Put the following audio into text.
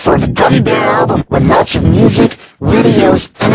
for the Gummy Bear album with lots of music, videos, and